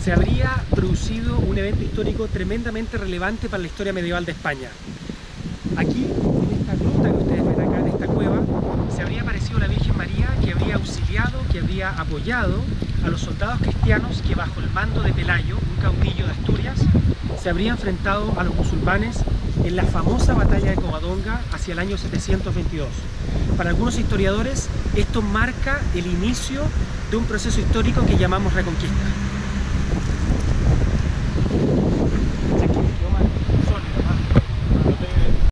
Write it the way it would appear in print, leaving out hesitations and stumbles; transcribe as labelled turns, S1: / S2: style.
S1: se habría producido un evento histórico tremendamente relevante para la historia medieval de España. Aquí, en esta gruta que ustedes ven acá, en esta cueva, se habría aparecido la Virgen María, que habría auxiliado, que habría apoyado a los soldados cristianos que bajo el mando de Pelayo, un caudillo de Asturias, se habría enfrentado a los musulmanes en la famosa batalla de Covadonga hacia el año 722. Para algunos historiadores, esto marca el inicio de un proceso histórico que llamamos Reconquista.